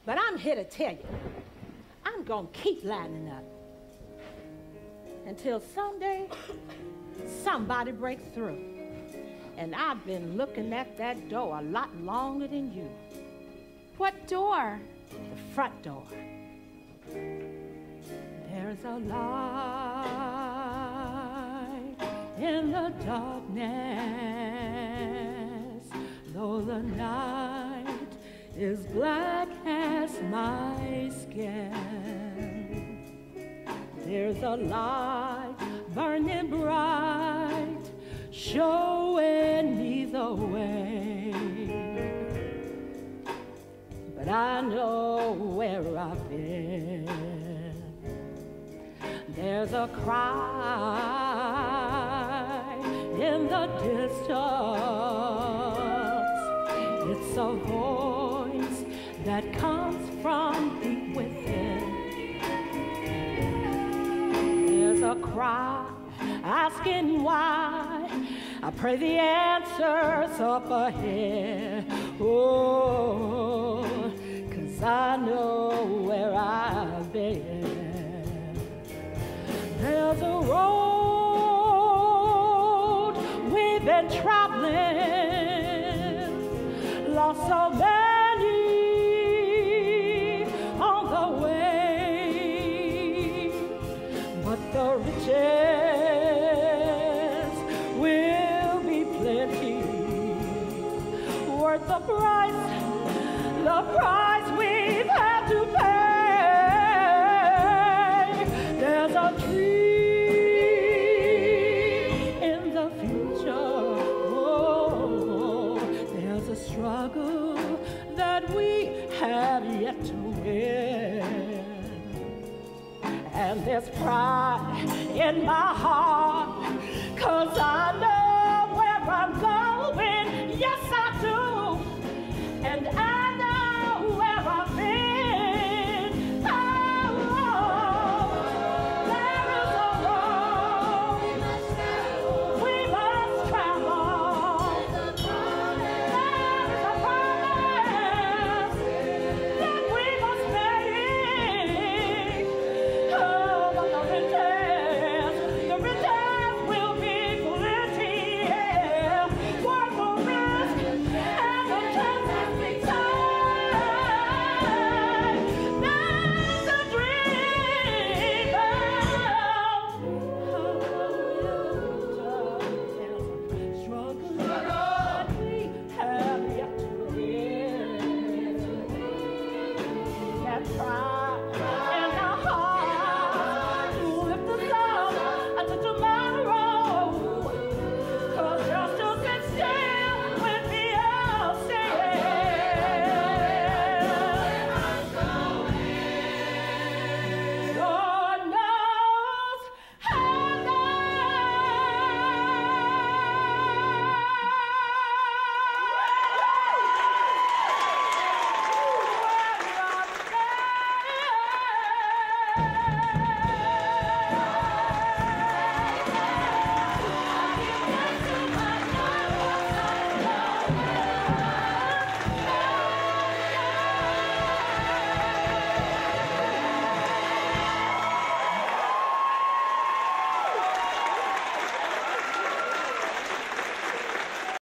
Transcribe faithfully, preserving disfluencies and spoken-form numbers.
But I'm here to tell you, I'm gonna keep lining up until someday somebody breaks through. And I've been looking at that door a lot longer than you. What door? The front door. There's a light in the darkness, though the night is black as my skin. There's a light burning bright, showing me the way. But I know where I've been. There's a cry in the distance. It's a voice that comes from deep within. There's a cry asking why. I pray the answer's up ahead. Oh, 'cause I know where I've been. There's a road we've been traveling, lost so many on the way, but the riches will be plenty, worth the price, the price we've had to pay. There's a tree struggle that we have yet to win, and there's pride in my heart, 'cause I know where I'm going, yes I do, and I